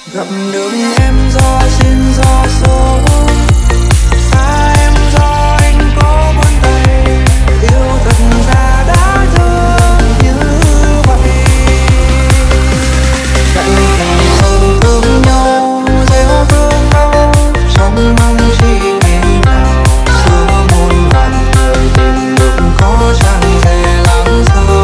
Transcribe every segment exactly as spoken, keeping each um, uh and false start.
Gặp được em do duyên do số, xa em do anh có buông tay, yêu thật ra đã thương như vậy. Cạnh tình không thương nhau, gieo thương đau, trong mong chỉ ngày nào xưa muôn vàn người tìm được có chẳng thể làm sao.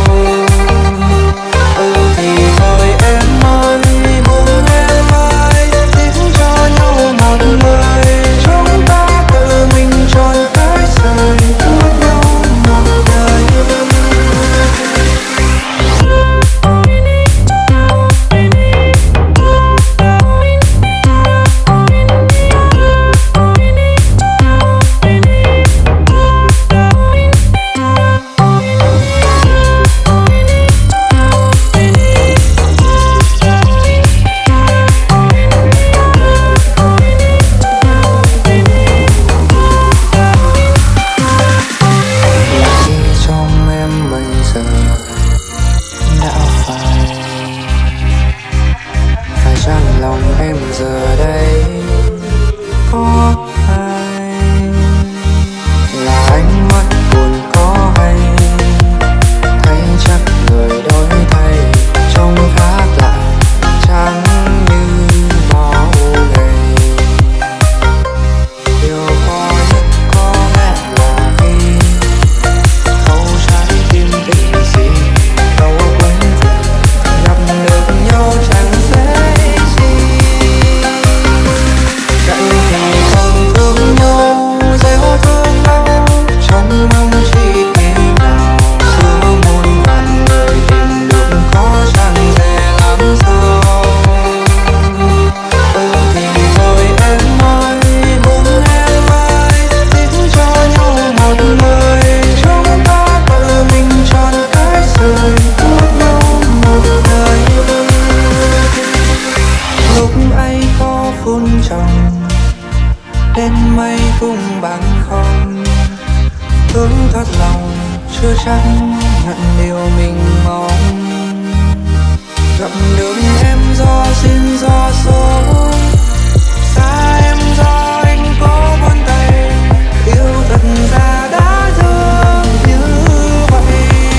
Ừ thì thôi em ơi, buông em ơi, tìm cho nhau một người, chúng ta tự mình chọn cái rời, thương nhau một đời. Trong em bây giờ đã phải phải chăng lòng em giờ đây có ai, là ánh mắt buồn có hay, thấy chắc người đổi thay trông khác lạ chẳng như bao ngày. Điều khó nhất có lẽ là khi thấu trái tim tình gì đâu quên rồi, gặp được nhau chẳng dễ gì. Cạnh thì không thương nhau, gieo thương đau, trong mong chỉ ngày nào xưa muôn vàn người tìm được có chẳng thể làm sao. Ừ thì thôi em ơi, buông em ơi, tìm cho nhau một người, chúng ta tự mình chọn cái rời, thương nhau một đời. Lúc ấy có phun trồng đến mây cũng bằng không, thương thật lòng chưa chắc nhận điều mình mong. Gặp được em do duyên do số, xa em do anh có buông tay, yêu thật ra đã thương như vậy.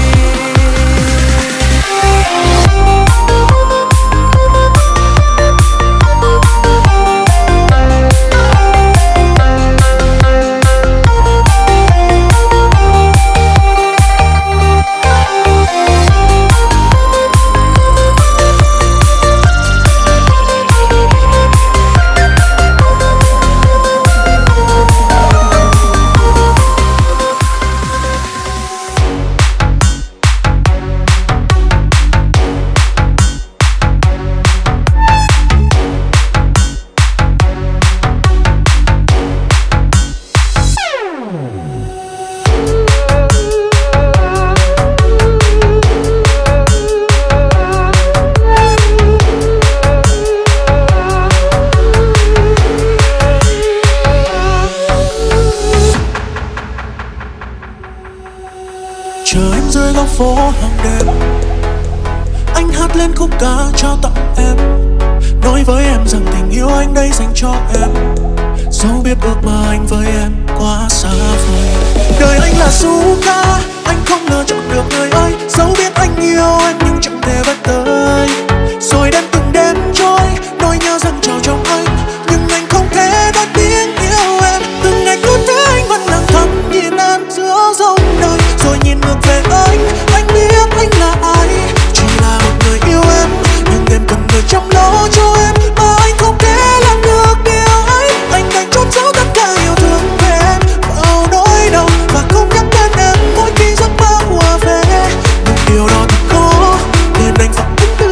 Chờ em dưới góc phố hàng đêm, anh hát lên khúc ca trao tặng em, nói với em rằng tình yêu anh đây dành cho em, dẫu biết ước mơ anh với em quá xa vời. Đời anh là du ca, anh không lựa chọn được người ơi, dẫu biết anh yêu em nhưng chẳng thể vết tới. Rồi đêm từng đêm trôi, nỗi nhớ dâng trào trong anh, nhưng anh không thể nói tiếng yêu em. Từng ngày cứ thế anh vẫn lặng thầm nhìn em giữa dòng đời, rồi nhìn ngược về anh, anh biết anh là ai. Chỉ là một người yêu em, nhưng em cần người chăm lo cho em, mà anh không thể làm được điều ấy. Anh đành trốn giấu tất cả yêu thương về em vào nỗi đau, và không nhắc đến em mỗi khi giấc mơ ùa về. Nhưng điều đó thật khó, nên anh phải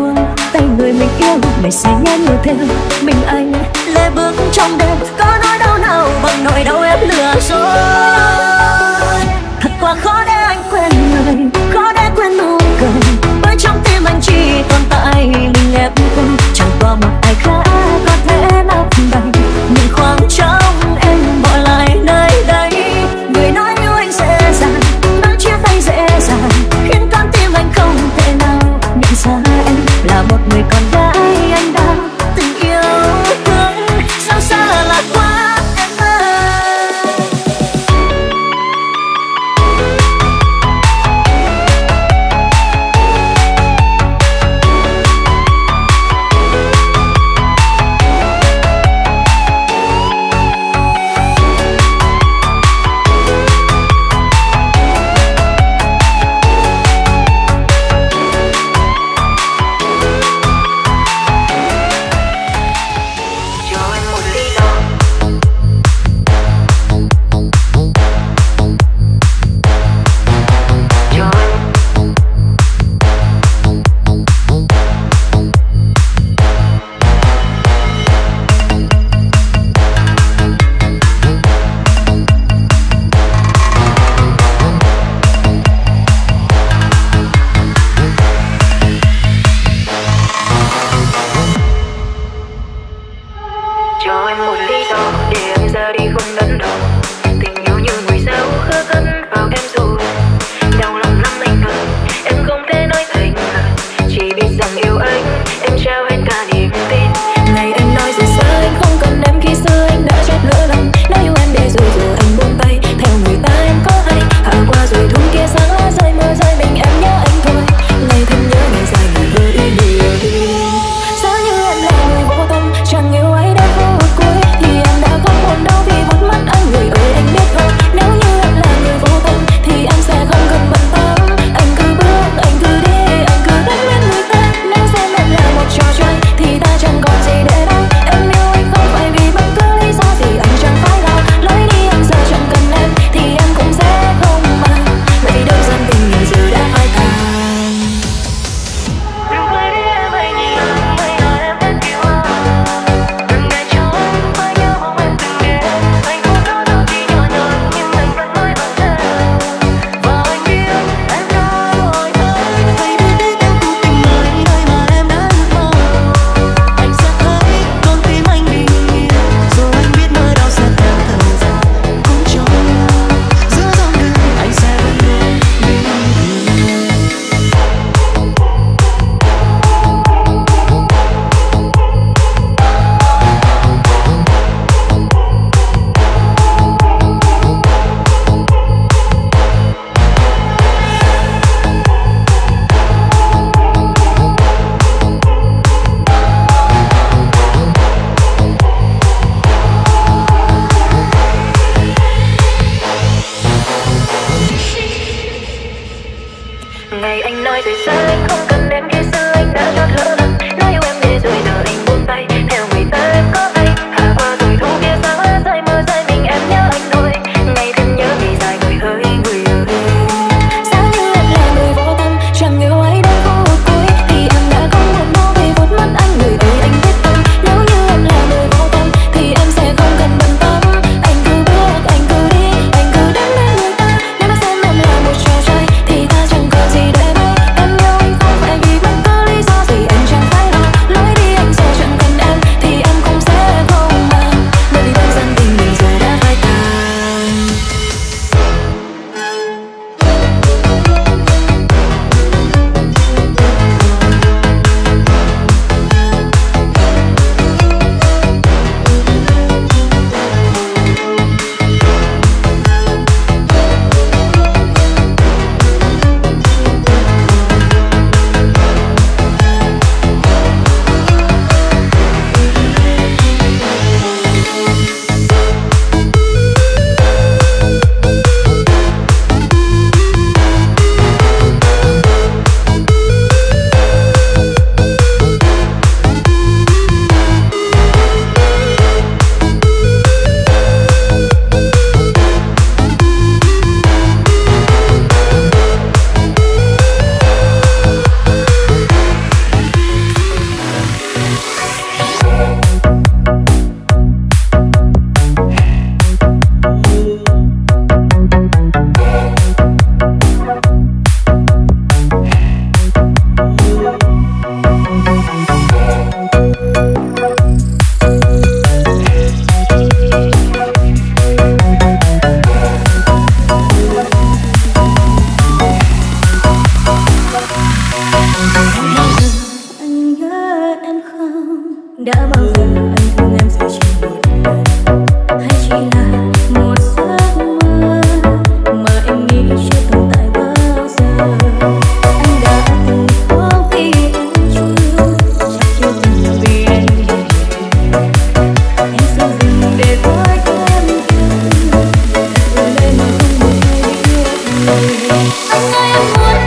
buông tay người mình yêu, mày sẽ nhớ nhiều thêm mình anh lê bước trong đêm. Có nỗi đau nào bằng nỗi đau em lừa dối. Thật quá khó để anh quên người, khó để quên nụ cười, bởi trong tim anh chỉ tồn tại mình em thôi. Chẳng có một ai khác có thể lấp đầy những khoảng trống em bỏ lại nơi đây. Người nói yêu anh dễ dàng, nói chia tay dễ dàng, khiến con tim anh không thể nào nhận ra em là một người con gái anh đã từng yêu thương. Sao xa lạ quá em ơi. Đã bao giờ anh thương em rồi chỉ một lần, hay chỉ là một giấc mơ mà em nghĩ chưa tồn tại bao giờ. Anh đã từng có vì em chưa, chắc chưa từng vì anh hiểu. Em sao dừng để thôi em thương, ở đây mà không một ai biết người. Anh ơi em muốn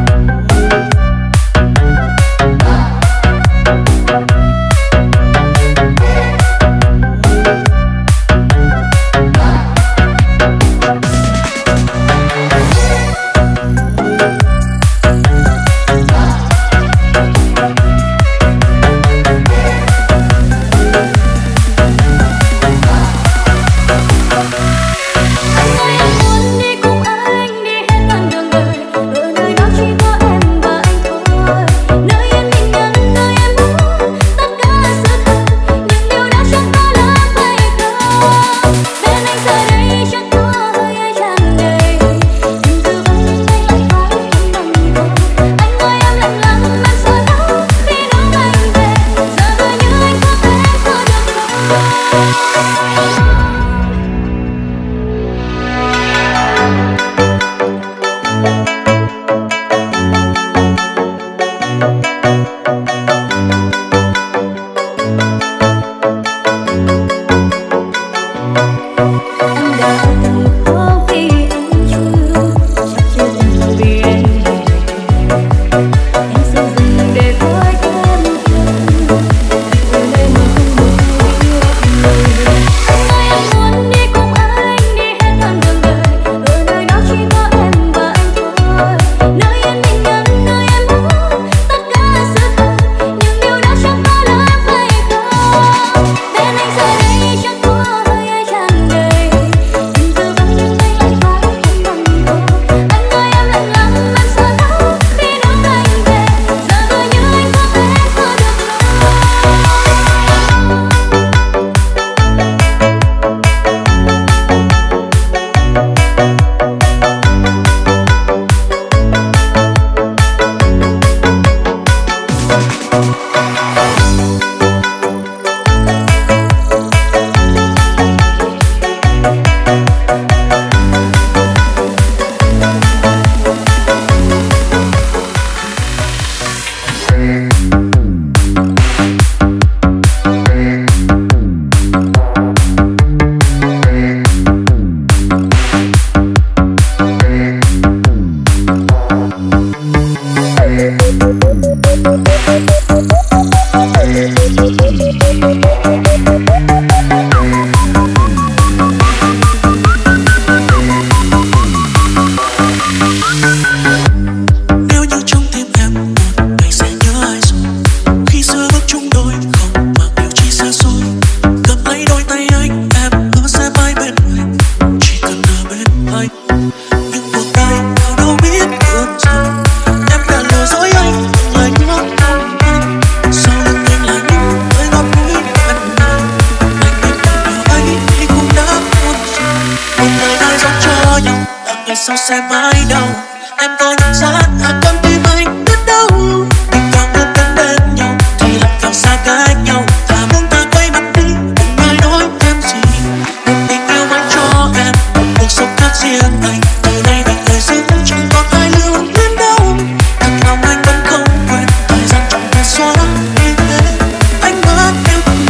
sao sẽ mãi đâu. Em có nhận ra là con tim anh biết đâu, mình càng muốn đến bên nhau thì lại càng xa cách nhau. Thà muốn ta quay mặt đi, đừng ai nói em gì. Một tình yêu anh cho em, một cuộc sống khác riêng anh. Từ nay mình người giữ chẳng còn ai lưu luyến đâu. Thật lòng anh vẫn không quên, thời gian chẳng thể xóa đi thế. Anh vẫn yêu thương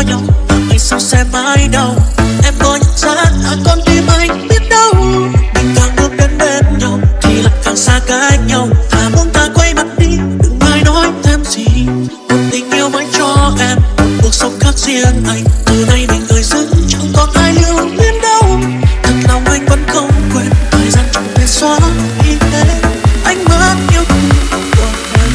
nhau và ngày sau sẽ mãi đau. Em có nhận ra à, con tim anh biết đâu mình càng bước đến bên nhau thì lại càng xa cách nhau. Thà muốn ta quay mặt đi, đừng ai nói thêm gì. Một tình yêu mãi cho em, một cuộc sống khác riêng anh. Từ nay mình người dưng chẳng còn ai lưu luyến đâu. Thật lòng anh vẫn không quên, thời gian chẳng thể xóa đi thế. Anh mất yêu thương của em.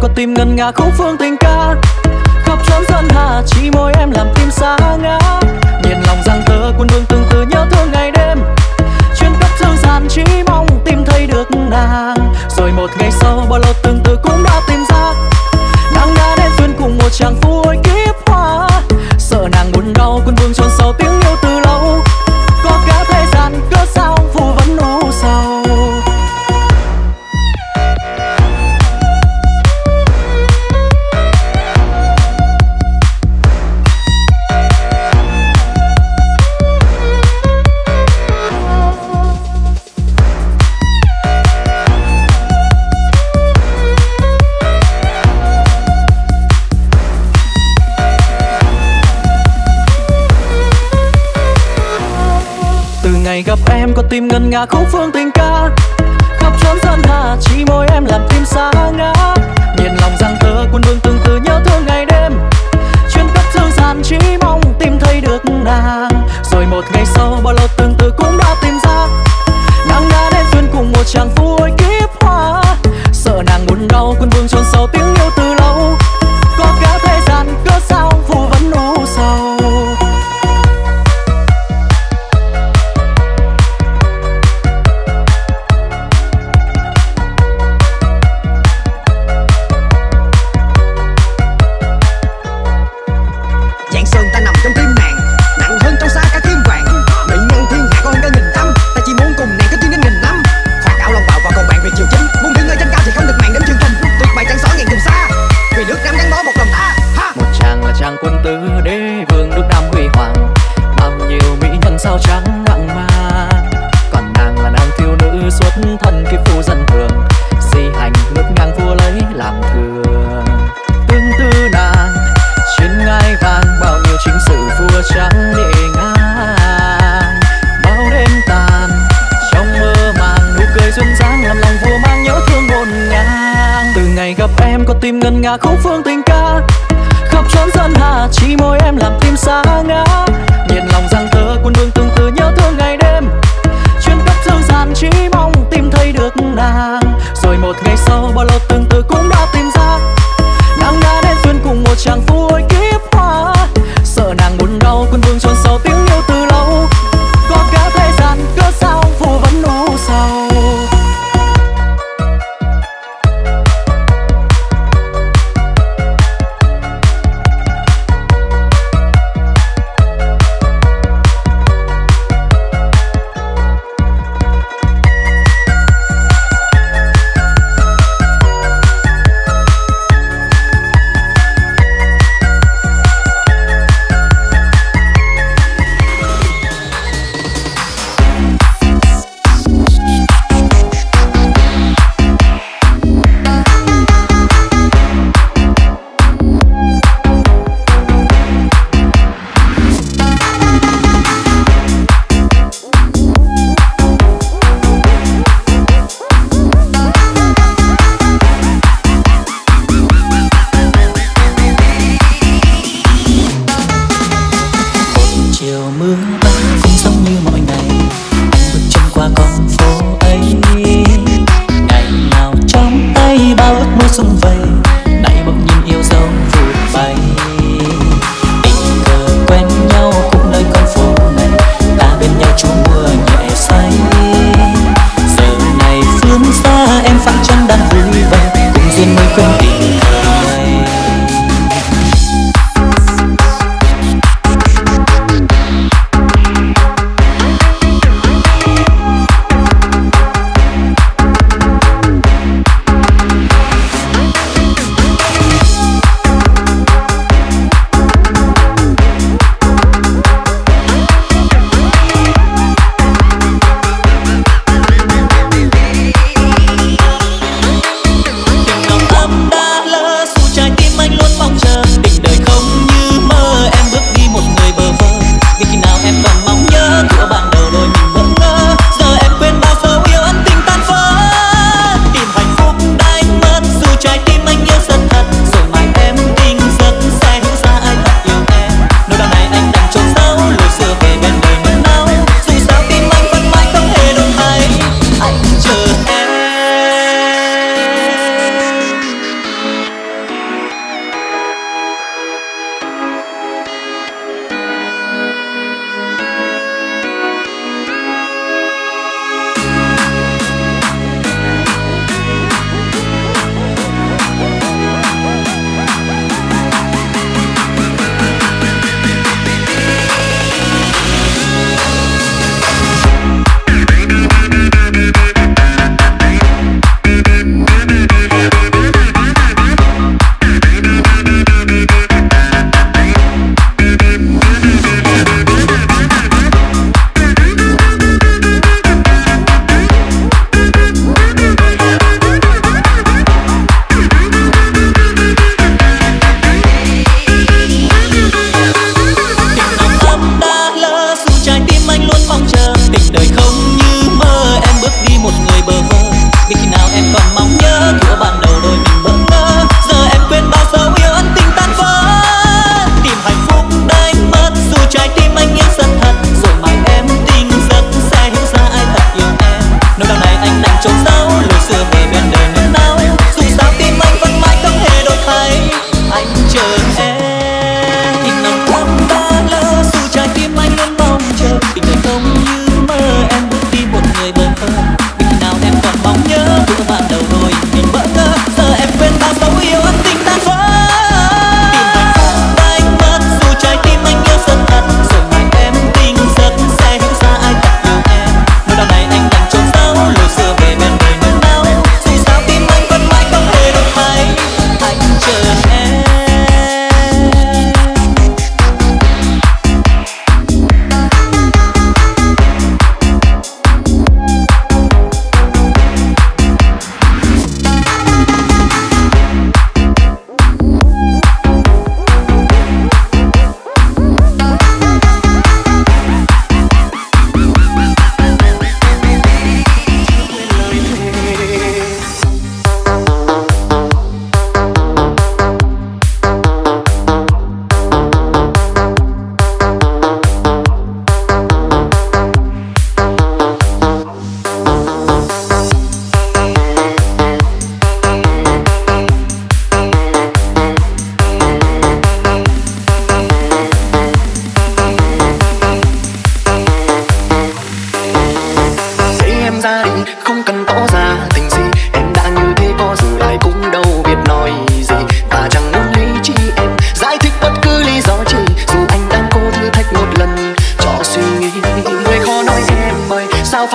có tim ngân nga khúc phương tình ca. Khắp chốn sơn hà chỉ môi em làm tim sa ngã. Nhiệt lòng giang tơ quân vương từng từ nhớ thương ngày đêm. Chuyên cấp thư giãn chỉ mong tìm thấy được nàng. Rồi một ngày sau bao lâu từng từ cũng đã tìm ra. Nàng đã đến duyên cùng một chàng phu ôi kiếp hoa. Sợ nàng buồn đau quân vương chôn sâu tiếng yêu từ lâu. Có cả thế gian cớ sao phù vẫn u sầu. Ngày gặp em có tim ngân nga khúc phương tình ca. Khắp chốn sơn hà chỉ môi em làm tim sa ngã. Nhiệt lòng giang tơ quân vương từng từ nhớ thương ngày đêm. Chuyên cấp thư giãn chỉ mong tìm thấy được nàng. Rồi một ngày sau bao lâu từng từ cũng đã tìm ra. Nàng đã đến duyên cùng một chàng phu ôi kiếp hoa. Sợ nàng buồn đau quân vương chôn sâu tiếng yêu từ lâu. Có cả thế gian cớ sao phù vẫn u sầu. Quân tử đế vương nước Nam huy hoàng, bao nhiêu mỹ nhân sao trắng nặng mang. Còn nàng là nàng thiếu nữ xuất thân kiếp phu dân thường, si hành ngước ngang vua lấy làm thường. Tương tư nàng trên ngai vàng, bao nhiêu chính sự vua trắng đệ ngang. Bao đêm tàn trong mơ màng, nụ cười duyên dáng làm lòng vua mang nhớ thương ngổn ngang. Từ ngày gặp em có tim ngân nga khúc phương tình ca. Khắp chốn sơn hà chỉ môi em làm tim sa ngã. Nhiệt lòng giang tơ quân vương từng từ nhớ thương ngày đêm. Chuyên cấp thư giãn chỉ mong tìm thấy được nàng. Rồi một ngày sau bao lâu từng từ cũng đã tìm ra. Nàng đã đến duyên cùng một chàng phu ôi kiếp hoa. Sợ nàng buồn đau quân vương chôn sâu tiếng yêu từ lâu. Có cả thế gian cớ sao phù vẫn u sầu. Đã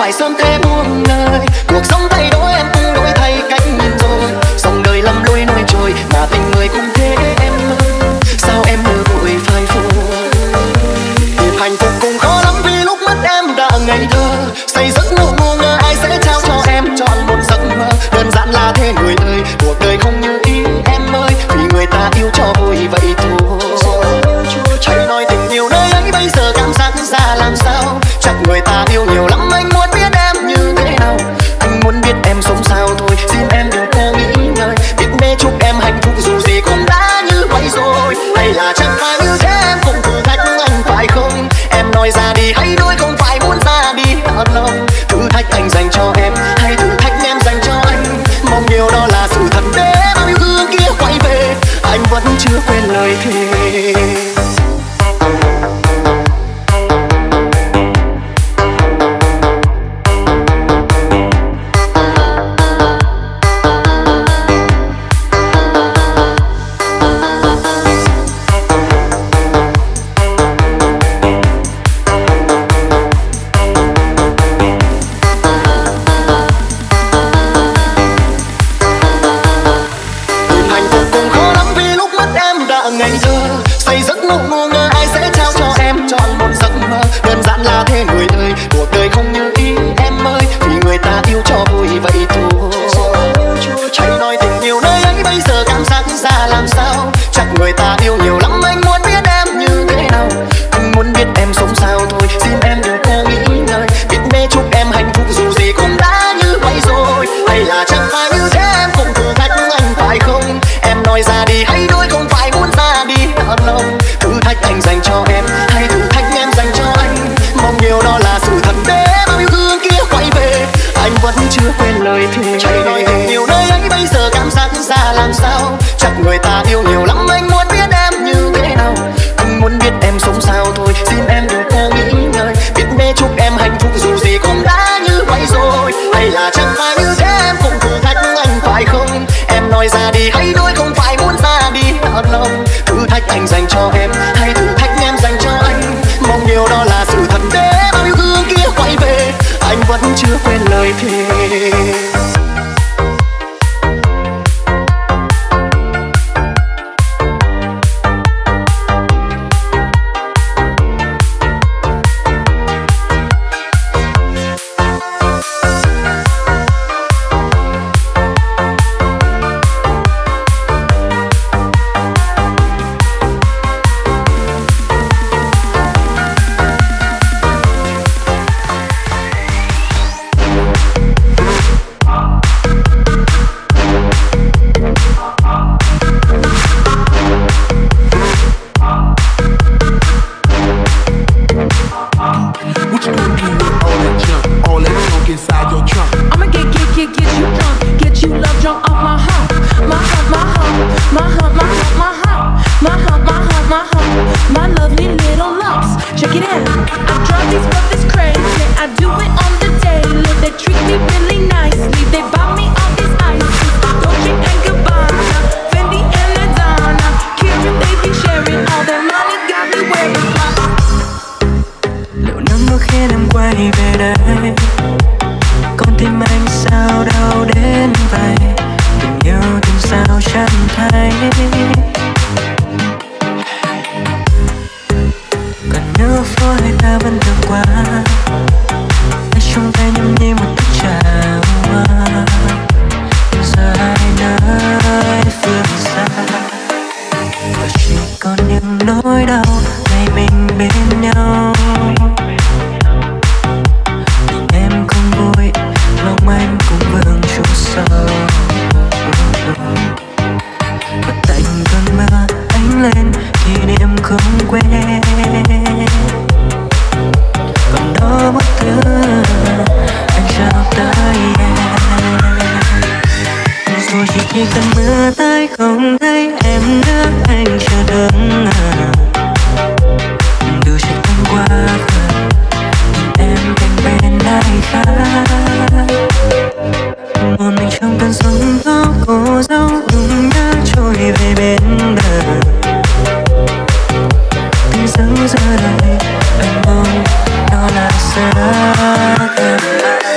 phải sớm thế buông lời. Cuộc sống thay đổi em cũng đổi thay cách nhìn rồi. Dòng đời lầm lối nổi trôi mà tình người cũng thế em ơi. Sao em mơ vội phai phôi? Tìm hạnh phúc cũng khó lắm vì lúc mất em đã ngây thơ. Say giấc ngủ ngu ngơ ai sẽ trao cho em trọn một giấc mơ. Đơn giản là thế người ơi, cuộc đời không như ý em ơi. Vì người ta yêu cho vui vậy thôi. Hãy nói tình yêu nơi ấy bây giờ cảm giác ra làm sao. Chắc người ta yêu nhiều lắm anh muốn biết em như thế nào. Anh muốn biết em sống sao thôi, xin em đừng có nghĩ ngợi. Biết mê chúc em hạnh phúc dù gì cũng đã như vậy rồi. Hay là chẳng phải như thế em cũng thử thách anh phải không? Em nói ra đi hãy đôi không phải muốn ra đi thật lòng. Thử thách anh dành cho em hay thử thách em dành cho anh. Mong điều đó là sự thật để bao yêu thương kia quay về. Anh vẫn chưa quên lời thề. Anh dành cho em hay thử thách em dành cho anh. Mong điều đó là sự thật để bao yêu thương kia quay về. Anh vẫn chưa quên lời thề. giờ đây anh mong đó là xa gần.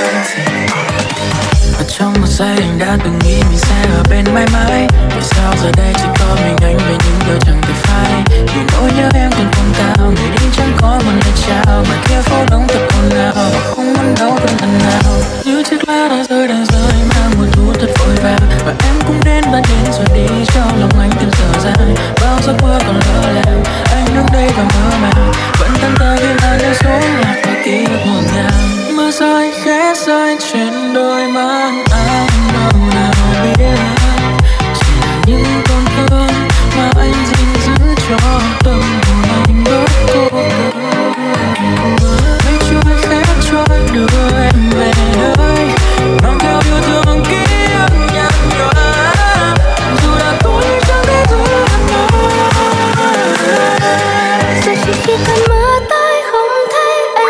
giờ đây chỉ có mình anh về những điều chẳng thể phai. Vì nỗi nhớ em còn không cao, người đi chẳng có một lời chào. Mà kia phố đông thật ồn ào, và không muốn đâu thêm lần nào. Như chiếc lá đang rơi đang rơi, mang mùa thu thật vội vàng. Và em cũng đến và đến rồi đi, trong lòng anh thêm giờ dài. Bao giấc mơ còn lỡ làng, anh đứng đây và mơ màng. Vẫn thân thờ khi là những số lạc và ký ức ngổn ngang. Mưa rơi khẽ rơi trên đôi má anh, đâu nào biết chỉ là những tổn thương mà anh gìn giữ cho tâm hồn anh bớt cô đơn. Mây trôi khẽ trôi đưa em về nơi, mang theo yêu thương ký ức nhạt nhòa. Dù đã tối chẳng thể giữ em nữa. Giờ chỉ khi cơn mưa tới không thấy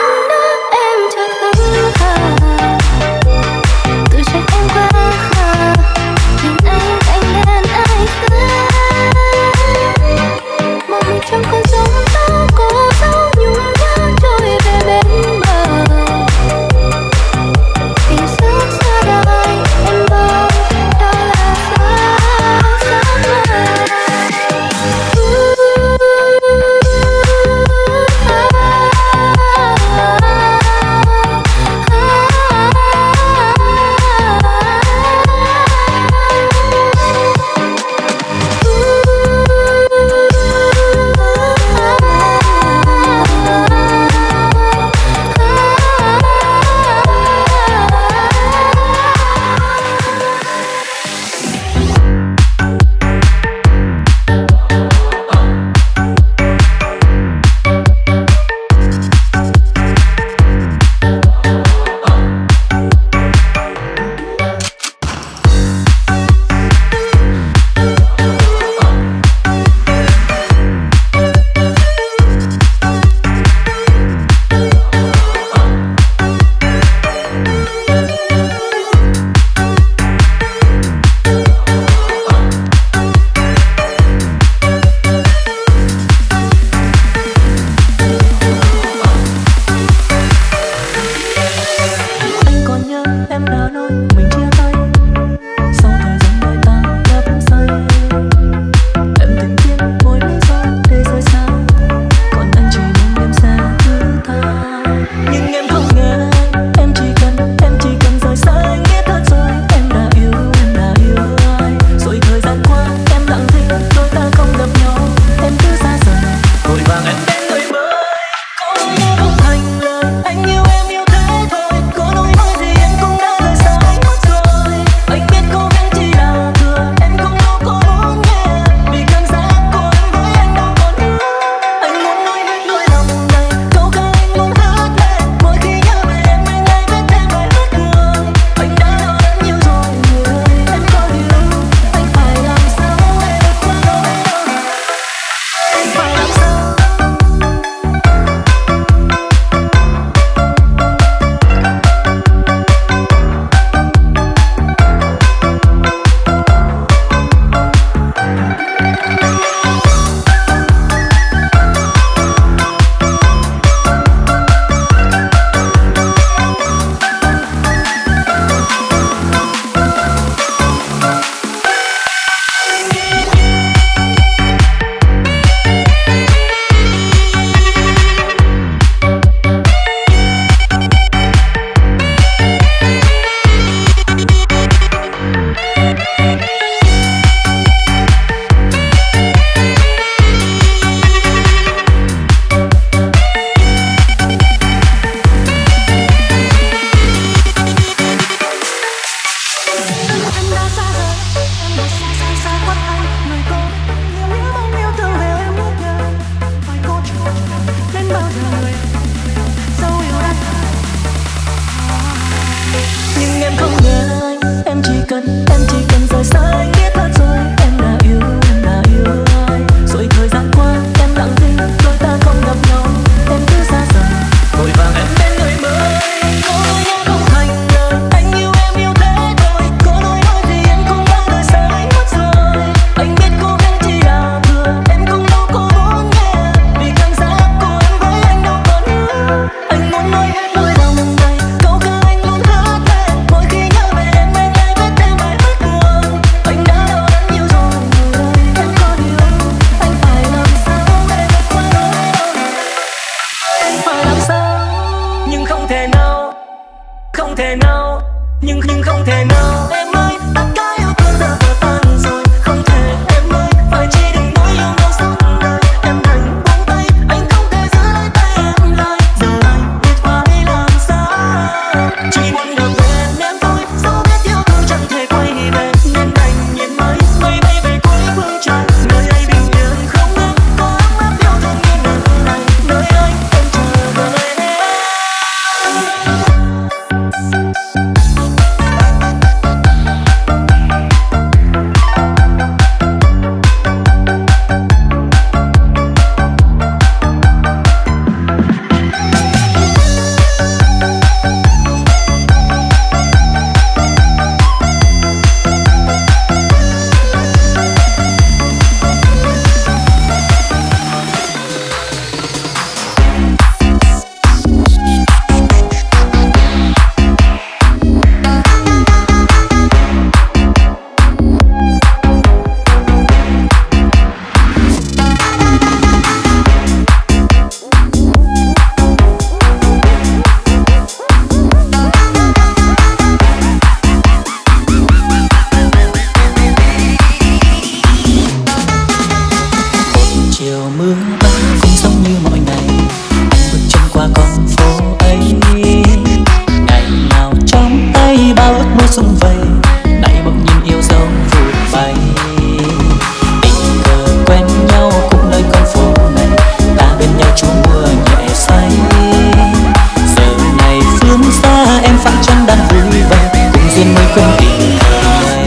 không tìm thấy.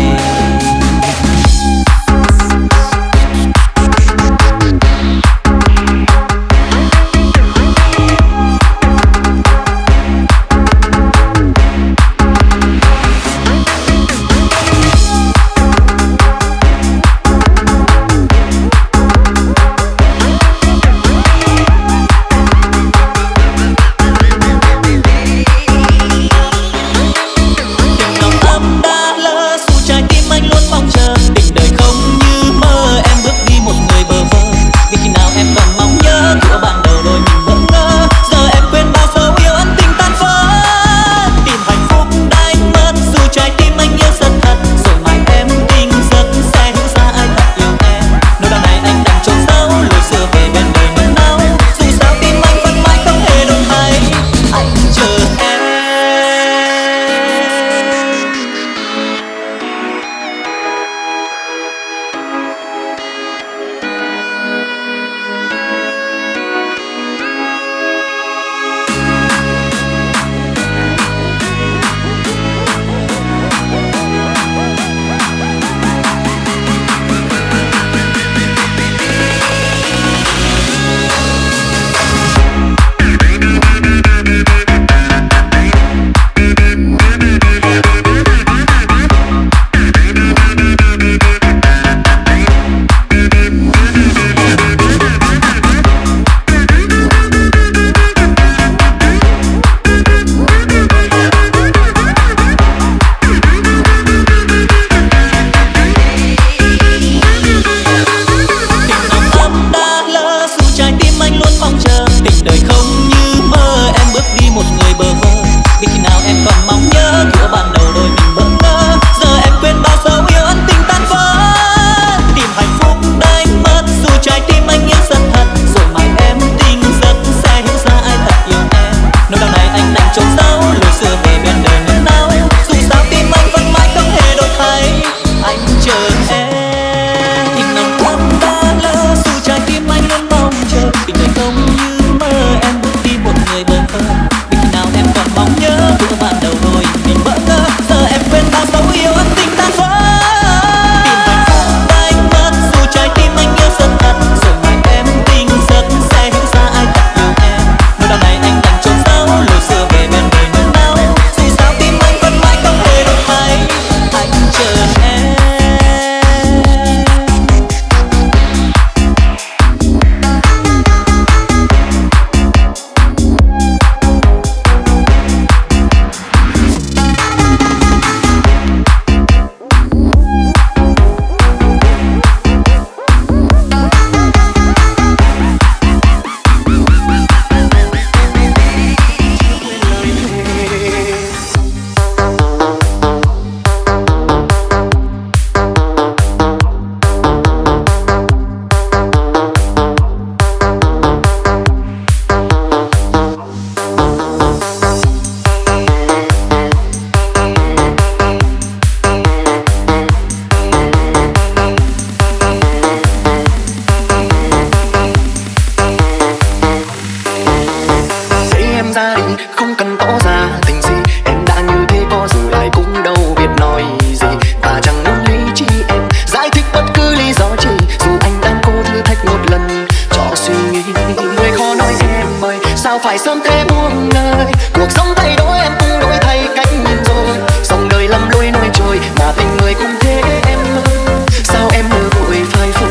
Phải sớm thế buông lời, cuộc sống thay đổi em cũng đổi thay cách nhìn rồi. Dòng đời lầm lối nổi trôi mà tình người cũng thế em ơi. Sao em mơ vội phai phôi?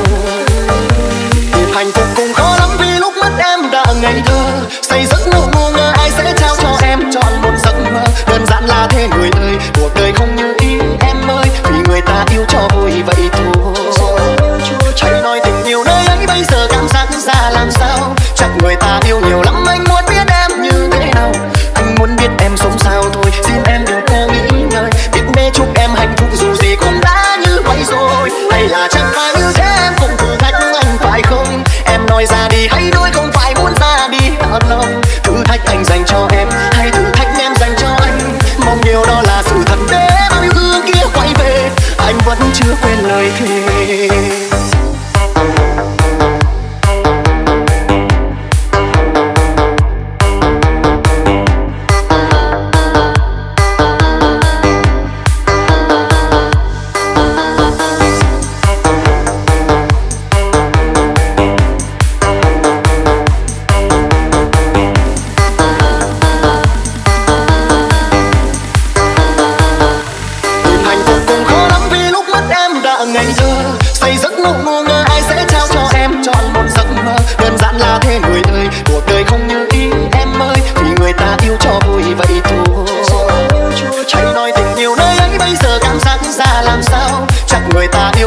Tìm hạnh phúc cũng khó lắm vì lúc mất em đã ngây thơ. Say giấc ngủ ngu ngơ ai sẽ trao cho em trọn một giấc mơ. Đơn giản là thế người ơi, cuộc đời không như ý em ơi. Vì người ta yêu cho vui vậy thôi. Hãy nói tình yêu nơi ấy bây giờ cảm giác ra làm sao? Chắc người ta yêu nhiều lắm anh muốn biết em như thế nào. Anh muốn biết em sống sao thôi, xin em đừng có nghĩ ngợi. Biết bé chúc em hạnh phúc dù gì cũng đã như vậy rồi. Hay là chẳng phải như thế em cũng thử thách anh phải không? Em nói ra đi hãy đôi không phải muốn ra đi thật lòng. Thử thách anh dành cho em hay thử thách em dành cho anh. Mong điều đó là sự thật để bao yêu thương kia quay về. Anh vẫn chưa quên lời thề.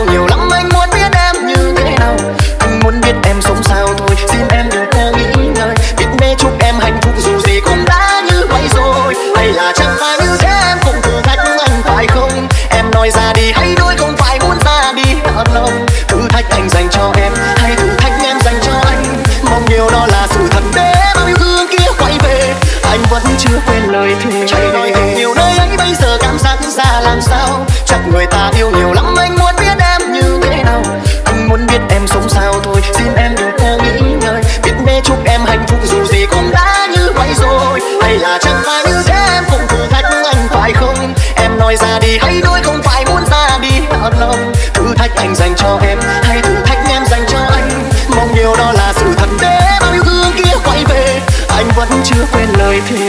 nhiều lắm, anh muốn biết em như thế nào. Anh muốn biết em sống sao thôi, xin em đừng có nghĩ ngợi. Biết mê chúc em hạnh phúc dù gì cũng đã như vậy rồi. Hay là chẳng phải như thế em cũng thử thách anh phải không? Em nói ra đi hay đôi không phải muốn ra đi thật lòng. Thử thách anh dành cho em hay thử thách em dành cho anh. Mong nhiều đó là sự thật để bao yêu thương kia quay về. Anh vẫn chưa quên lời thề. Chạy đòi tình nhiều nơi ấy bây giờ cảm giác ra làm sao. Chắc người ta yêu nhiều lắm, anh muốn biết em như thế nào. Anh muốn biết em sống sao thôi, xin em đừng có nghĩ ngợi. Biết mê chúc em hạnh phúc dù gì cũng đã như vậy rồi. Hay là chẳng phải như thế em cũng thử thách anh phải không? Em nói ra đi hay đôi không phải muốn ra đi thật lòng. Thử thách anh dành cho em hay thử thách em dành cho anh. Mong nhiều đó là sự thật để bao yêu thương kia quay về. Anh vẫn chưa quên lời thề.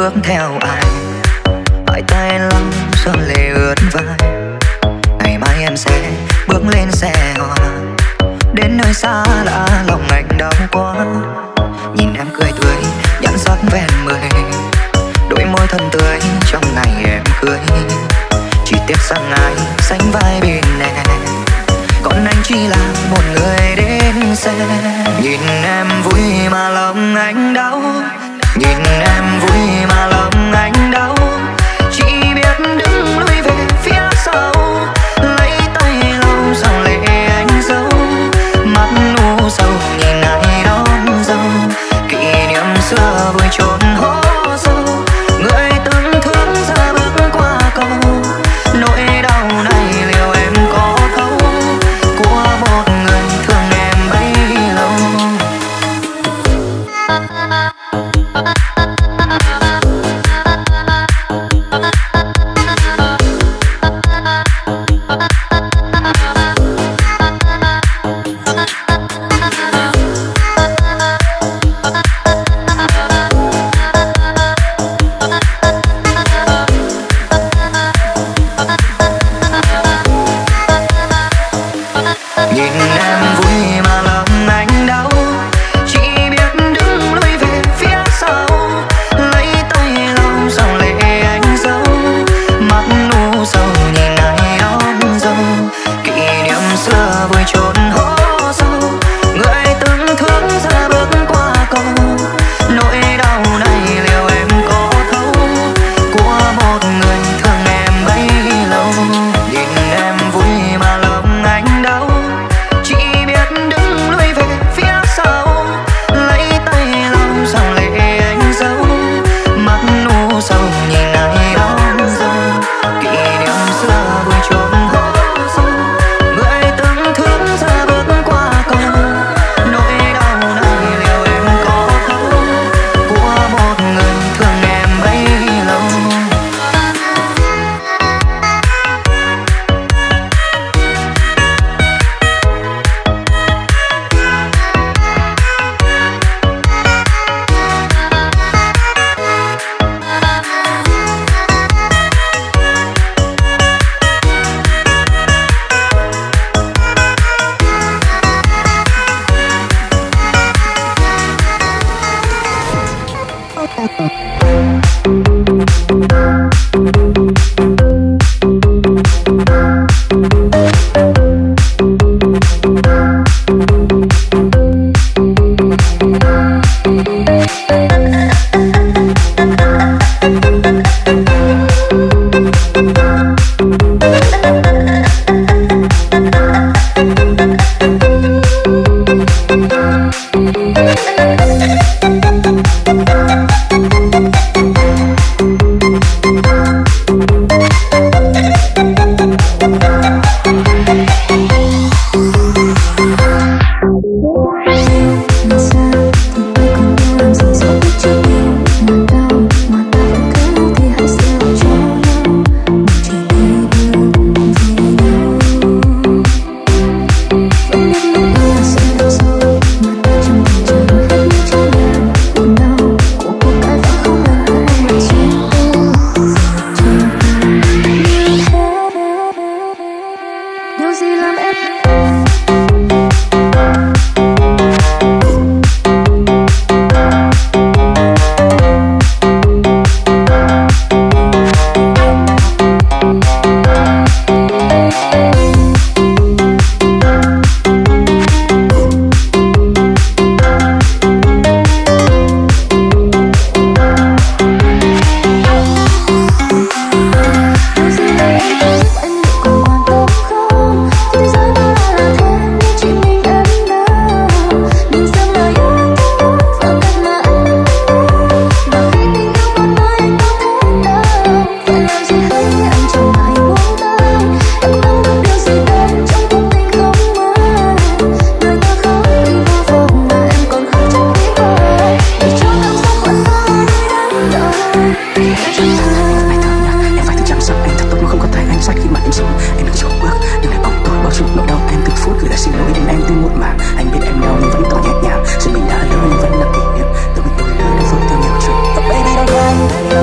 bước theo ai, hỏi tay lắm sơn lệ ướt vai. Ngày mai em sẽ bước lên xe hoa, đến nơi xa lạ lòng anh đau quá. Nhìn em cười tươi nhãn sắc ven mười, đôi môi thân tươi trong ngày em cưới. Chỉ tiếc rằng ai sánh vai bên em, còn anh chỉ là một người đến xe. Nhìn em vui mà lòng anh đau, nhìn em vui mà lòng anh đau. Chỉ biết đứng lùi về phía sau, lấy tay lau dòng lệ anh giấu. Mắt u sầu nhìn ai đón dâu, kỷ niệm xưa vui trốn hố sâu. Người từng thương ra bước qua cầu, nỗi đau này liệu em có thấu, của một người thương em bấy lâu. Nhìn em vui mà lòng anh đau, chỉ biết đứng lùi về phía sau, lấy tay lau dòng lệ anh giấu. Mắt u sầu nhìn ai đón dâu, kỷ niệm xưa vui trốn hố sâu. Người từng thương ra bước qua cầu, nỗi đau này liệu em có thấu, của một người thương em bấy lâu. Nhìn em vui mà lòng anh đau, chỉ biết đứng lùi về phía sau, lấy tay lau dòng lệ anh giấu. Mắt u sầu nhìn ai đón dâu, kỷ niệm xưa vui trốn hố sâu. Người từng thương ra bước qua cầu, nỗi đau này liệu em có thấu, của một người thương em bấy lâu. Điều gì làm em Baby, don't cry.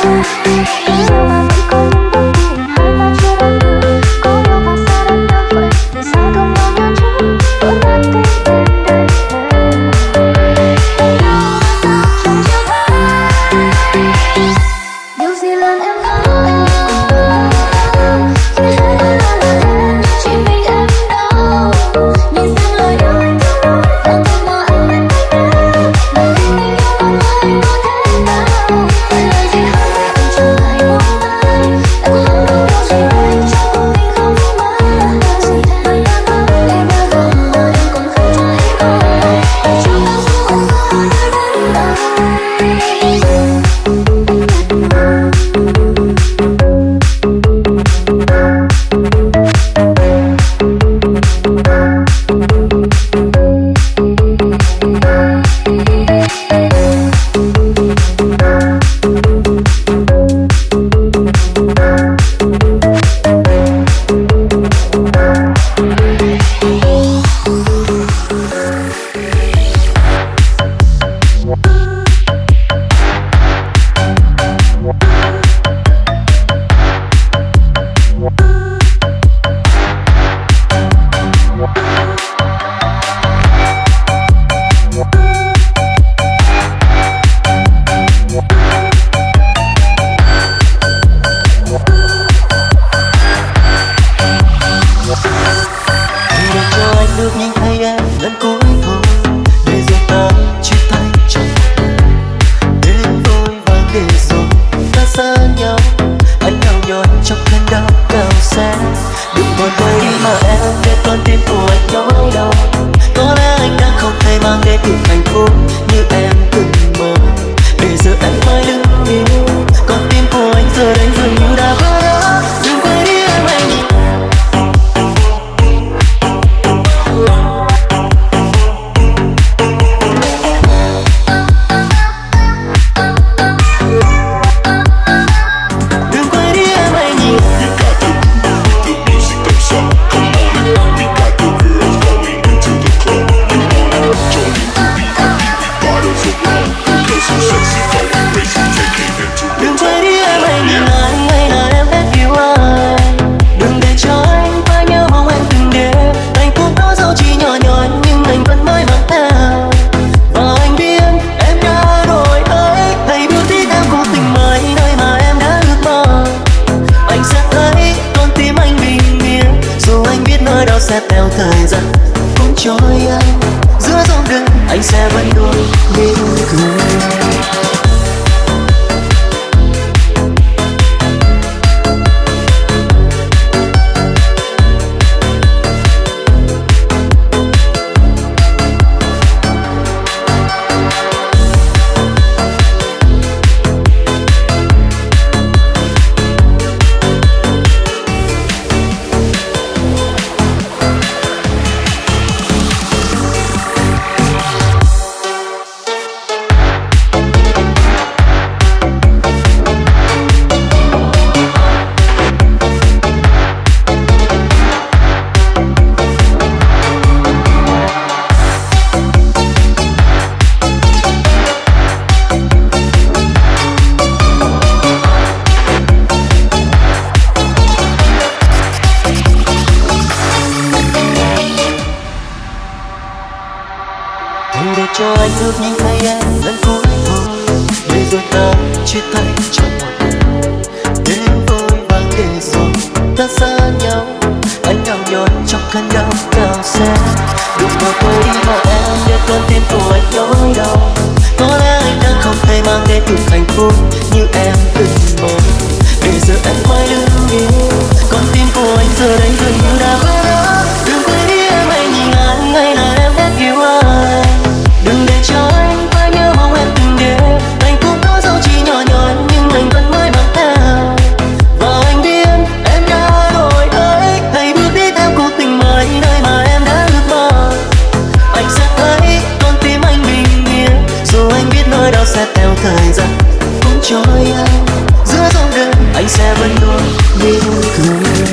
cho anh ước nhìn thấy em lần cuối thôi, để rồi ta chia tay trong một lần. Đêm vội vàng để rồi ta xa nhau, anh nhau nhót trong cơn đau cao xa. Đừng mà quay đi mà em để con tim của anh nỗi đau. Có lẽ anh đã không thể mang đến được hạnh phúc như em từng mơ. Để giờ anh mãi đứng yên, con tim của anh giờ đây dường như đã vỡ nát. Đừng quay đi em, hãy nhìn anh, hay là em đã yêu anh. Đừng để cho anh phải nhớ mong em từng đêm. Anh cũng có dấu chỉ nhỏ nhoi nhưng anh vẫn mãi mang theo. Và anh biết em đã đổi ấy, hãy bước đi theo cuộc tình mới nơi mà em đã ước mơ. Anh sẽ thấy con tim anh bình yên, dù anh biết nỗi đau sẽ theo thời gian cũng trôi anh. Giữa dòng đời anh sẽ vẫn luôn mỉm cười.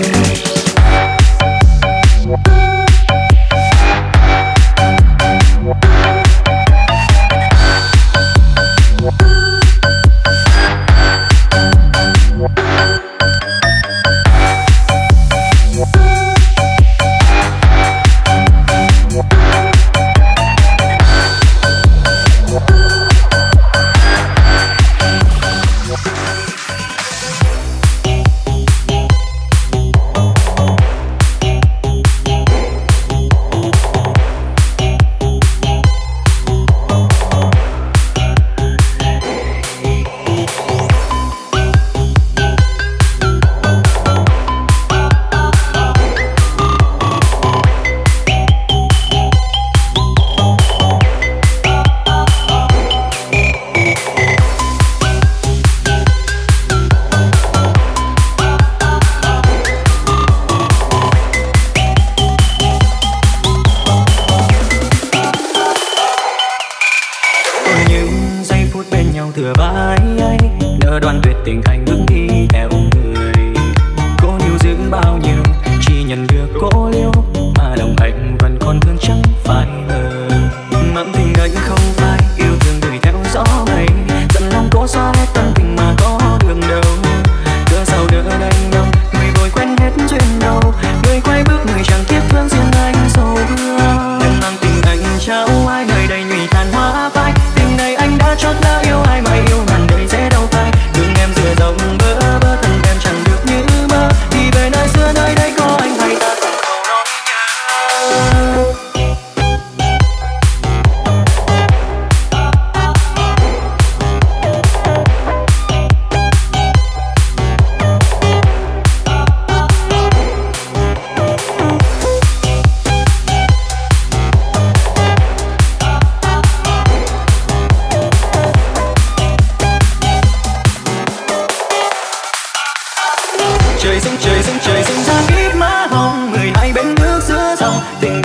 tình anh bước đi theo người. Cố níu giữ bao nhiêu chỉ nhận được cô liêu, mà lòng anh vẫn còn thương chẳng phải ngờ. Mặn tình anh không phải yêu thương đuổi theo gió mây, dần lòng cố xóa hết tâm tình mà có đường đâu. Cớ sao đỡ đành đâu, người vội quen hết duyên đâu, người quay bước người chẳng tiếc thương riêng anh sâu hương. Em mang tình anh trao ai nơi đây nhụy tàn hoa phai, tình này anh đã chót lỡ yêu ai mà yêu ngàn đời sẽ đâu phai. Đừng em dựa dòng bơ vơ thân em chẳng được như mơ, thì về nơi xưa nơi đây có anh hay ta cùng câu nói nhớ. Trời sinh trời sinh trời sinh ra biết má hồng, người hai bên nước giữa dòng tình